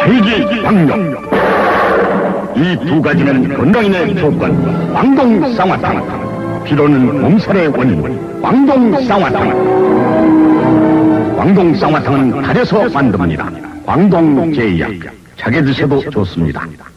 필기방역. 이 두 가지는 건강인의 조건. 광동쌍화탕. 피로는 몸살의 원인. 광동쌍화탕. 광동쌍화탕은 달에서 만듭니다. 광동제약. 차게 드셔도 좋습니다.